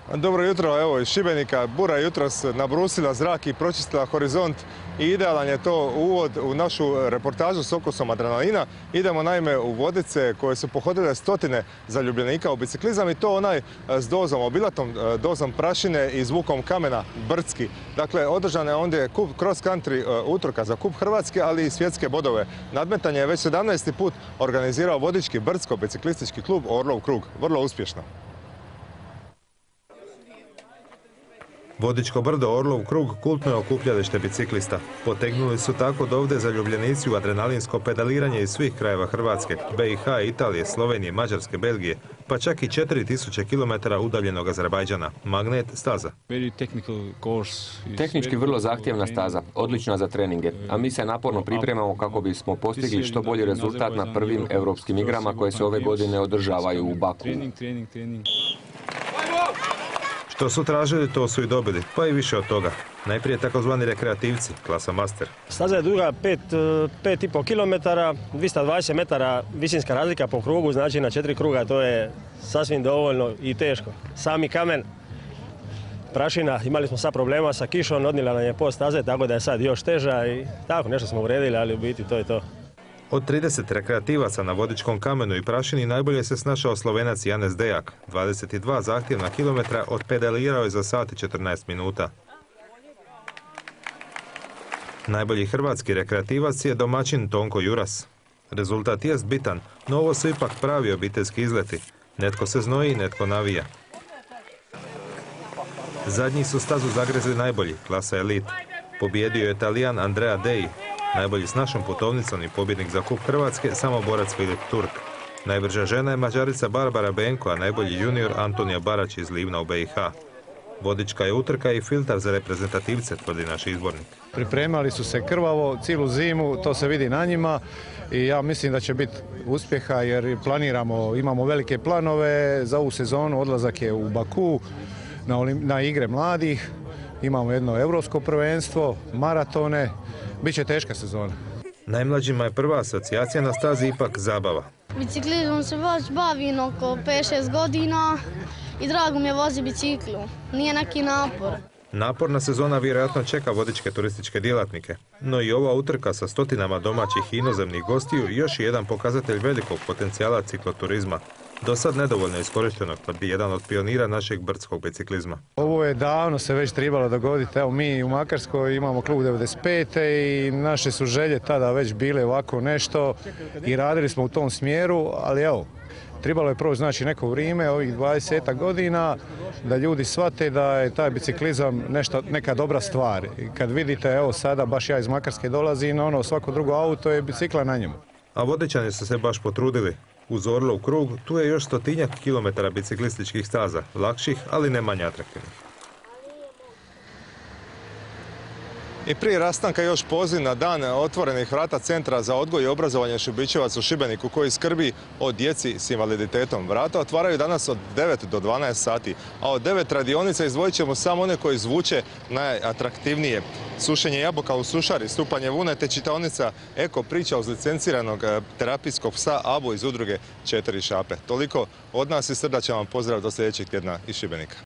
Dobro jutro, evo iz Šibenika. Bura je jutros nabrusila zrak i pročistila horizont i idealan je to uvod u našu reportažu s okusom adrenalina. Idemo naime u Vodice koje su pohodile stotine zaljubljenika u biciklizam i to onaj s dozom, obilatom dozom prašine i zvukom kamena brdski. Dakle, održana je ondje cross country utrka za kup Hrvatske, ali i svjetske bodove. Nadmetanje je već 17. put organizirao Vodički brdsko-biciklistički klub Orlov krug. Vrlo uspješno. Vodičko brdo Orlov krug kultno je okupljalište biciklista. Potegnuli su tako dovde zaljubljenici u adrenalinsko pedaliranje iz svih krajeva Hrvatske, BiH, Italije, Slovenije, Mađarske, Belgije, pa čak i 4000 km udaljenog Azerbajdžana. Magnet staza. Tehnički vrlo zahtjevna staza, odlična za treninge, a mi se naporno pripremamo kako bismo postigli što bolji rezultat na prvim europskim igrama koje se ove godine održavaju u Baku. Što su tražili, to su i dobili, pa i više od toga. Najprije takozvani rekreativci, klasa master. Staza je duga 5,5 km, 220 metara visinska razlika po krugu, znači na 4 kruga to je sasvim dovoljno i teško. Sami kamen, prašina, imali smo sad problema sa kišom, odnijela nam je post staze, tako da je sad još teža i tako nešto smo uredili, ali u biti to je to. Od 30 rekreativaca na vodičkom kamenu i prašini najbolje se snašao Slovenac Janez Dejak. 22 zahtjevna kilometra odpedalirao je za sat i 14 minuta. Najbolji hrvatski rekreativac je domaćin Tonko Juras. Rezultat jest bitan, no ovo su ipak pravi obiteljski izleti. Netko se znoji, netko navija. Zadnji su stazu zagrezli najbolji, klasa Elite. Pobijedio je Talijan Andrea Dei. Najbolji s našom putovnicom i pobjednik za kup Hrvatske samoborac Filip Turk. Najbrža žena je Mađarica Barbara Benko, a najbolji junior Antonija Barać iz Livna u BiH. Vodička je utrka i filtar za reprezentativce, tvrdi naš izbornik. Pripremali su se krvavo cijelu zimu, to se vidi na njima i ja mislim da će biti uspjeha jer imamo velike planove za ovu sezonu. Odlazak je u Baku na igre mladih, imamo jedno europsko prvenstvo, maratone. Biće teška sezona. Najmlađima je prva asocijacija na stazi ipak zabava. Biciklizmom se već bavim oko 5-6 godina i drago mi je vozi biciklu. Nije neki napor. Naporna sezona vjerojatno čeka vodičke turističke djelatnike. No i ova utrka sa stotinama domaćih i inozemnih gostiju još je jedan pokazatelj velikog potencijala cikloturizma. Do sad nedovoljno iskorištenog, tvrdi jedan od pionira našeg brdskog biciklizma. Ovo je davno se već trebalo dogoditi. Evo mi u Makarskoj imamo klub 95. i naše su želje tada već bile ovako nešto i radili smo u tom smjeru, ali evo, trebalo je proći znači neko vrijeme, ovih 20 godina, da ljudi shvate da je taj biciklizam neka dobra stvar. I kad vidite, evo sada baš ja iz Makarske dolazim, svako drugo auto je bicikla na njemu. A Vodičani su se baš potrudili. Uz Orlov krug tu je još 100-tinjak kilometara biciklističkih staza, lakših, ali ne manje atraktivnih. I prije rastanka još poziv na dan otvorenih vrata Centra za odgoj i obrazovanje Šibićevac u Šibeniku koji skrbi o djeci s invaliditetom. Vrata otvaraju danas od 9 do 12 sati, a od 9 radionica izdvojit ćemo samo one koje zvuče najatraktivnije. Sušenje jabuka u sušari, stupanje vune te čitaonica Eko priča uz licenciranog terapijskog psa Abu iz udruge 4 šape. Toliko od nas i srdačan vam pozdrav do sljedećeg tjedna iz Šibenika.